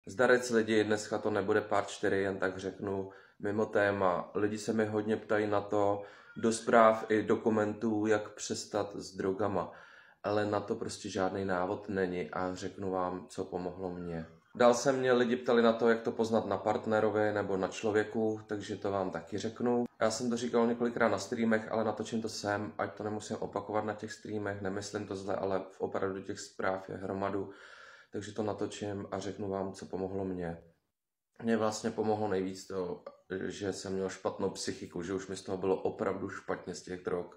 Zdarec lidi, dneska to nebude part 4, jen tak řeknu mimo téma. Lidi se mi hodně ptají na to, do zpráv i dokumentů, jak přestat s drogama. Ale na to prostě žádný návod není a řeknu vám, co pomohlo mně. Dál se mě lidi ptali na to, jak to poznat na partnerovi nebo na člověku, takže to vám taky řeknu. Já jsem to říkal několikrát na streamech, ale natočím to sem, ať to nemusím opakovat na těch streamech, nemyslím to zle, ale opravdu těch zpráv je hromadu. Takže to natočím a řeknu vám, co pomohlo mně. Mně vlastně pomohlo nejvíc to, že jsem měl špatnou psychiku, že už mi z toho bylo opravdu špatně z těch drog.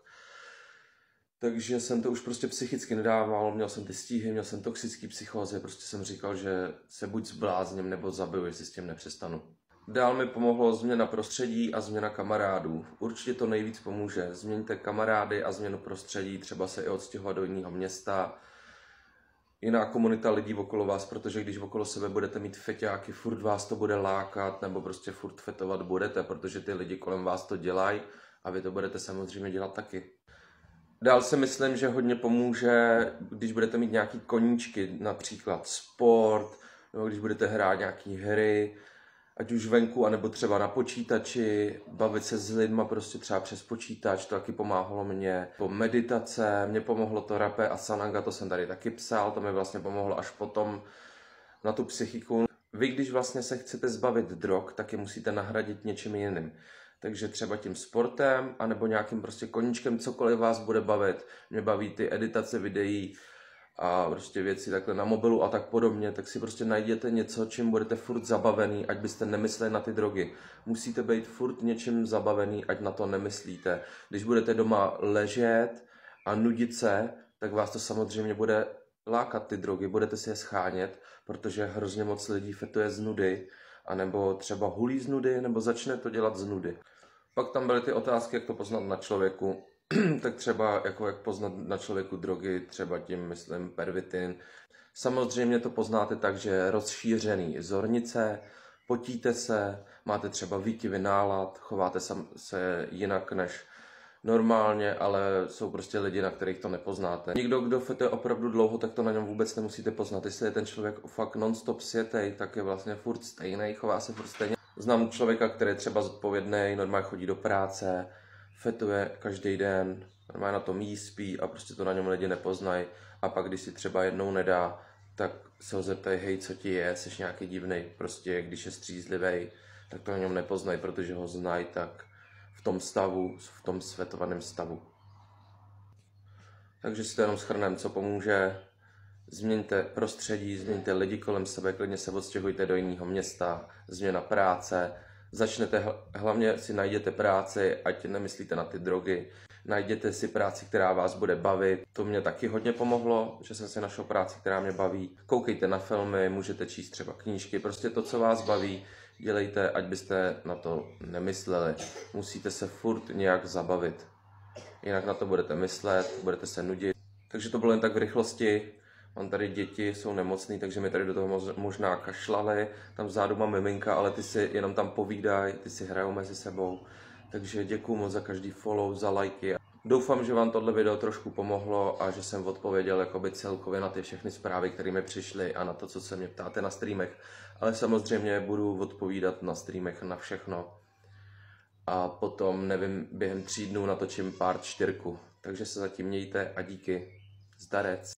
Takže jsem to už prostě psychicky nedával, měl jsem ty stíhy, měl jsem toxický psychózy, prostě jsem říkal, že se buď zblázním nebo zabiju, jestli s tím nepřestanu. Dál mi pomohlo změna prostředí a změna kamarádů. Určitě to nejvíc pomůže. Změňte kamarády a změnu prostředí, třeba se i odstěhovat do jiného města. Jiná komunita lidí okolo vás, protože když okolo sebe budete mít feťáky, furt vás to bude lákat, nebo prostě furt fetovat budete, protože ty lidi kolem vás to dělají a vy to budete samozřejmě dělat taky. Dál si myslím, že hodně pomůže, když budete mít nějaký koníčky, například sport, nebo když budete hrát nějaký hry, ať už venku, anebo třeba na počítači, bavit se s lidma prostě třeba přes počítač, to taky pomáhalo mně. Po meditace, mě pomohlo to rapé a sananga, to jsem tady taky psal, to mi vlastně pomohlo až potom na tu psychiku. Vy, když vlastně se chcete zbavit drog, tak je musíte nahradit něčím jiným. Takže třeba tím sportem, anebo nějakým prostě koníčkem, cokoliv vás bude bavit. Mě baví ty editace videí a prostě věci takhle na mobilu a tak podobně, tak si prostě najděte něco, čím budete furt zabavený, ať byste nemysleli na ty drogy. Musíte být furt něčím zabavený, ať na to nemyslíte. Když budete doma ležet a nudit se, tak vás to samozřejmě bude lákat ty drogy, budete si je schánět, protože hrozně moc lidí fetuje z nudy, anebo třeba hulí z nudy, nebo začne to dělat z nudy. Pak tam byly ty otázky, jak to poznat na člověku. Tak třeba jako jak poznat na člověku drogy, třeba tím myslím pervitin. Samozřejmě to poznáte tak, že rozšířený zornice, potíte se, máte třeba výkyvy nálad, chováte se jinak než normálně, ale jsou prostě lidi, na kterých to nepoznáte. Někdo, kdo fetuje opravdu dlouho, tak to na něm vůbec nemusíte poznat. Jestli je ten člověk fakt non-stop sjetej, tak je vlastně furt stejný, chová se furt stejně. Znám člověka, který je třeba zodpovědný, normálně chodí do práce, fetuje každý den, normálně na tom jí, spí a prostě to na něm lidi nepoznají. A pak, když si třeba jednou nedá, tak se ho zeptají, hej, co ti je, jsi nějaký divnej, prostě když je střízlivý, tak to na něm nepoznají, protože ho znají tak v tom stavu, v tom svetovaném stavu. Takže si to jenom shrnem, co pomůže. Změňte prostředí, změňte lidi kolem sebe, klidně se odstěhujte do jiného města, změna práce, hlavně si najděte práci, ať nemyslíte na ty drogy, najděte si práci, která vás bude bavit. To mě taky hodně pomohlo, že jsem si našel práci, která mě baví. Koukejte na filmy, můžete číst třeba knížky, prostě to, co vás baví, dělejte, ať byste na to nemysleli. Musíte se furt nějak zabavit, jinak na to budete myslet, budete se nudit. Takže to bylo jen tak v rychlosti. Mám tady děti, jsou nemocný, takže mi tady do toho možná kašlali. Tam vzadu mám miminka, ale ty si jenom tam povídají, ty si hrajou mezi sebou. Takže děkuju moc za každý follow, za lajky. Doufám, že vám tohle video trošku pomohlo a že jsem odpověděl jakoby celkově na ty všechny zprávy, které mi přišly a na to, co se mě ptáte na streamech. Ale samozřejmě budu odpovídat na streamech na všechno. A potom, nevím, během 3 dnů natočím part 4. Takže se zatím mějte a díky. Zdarec.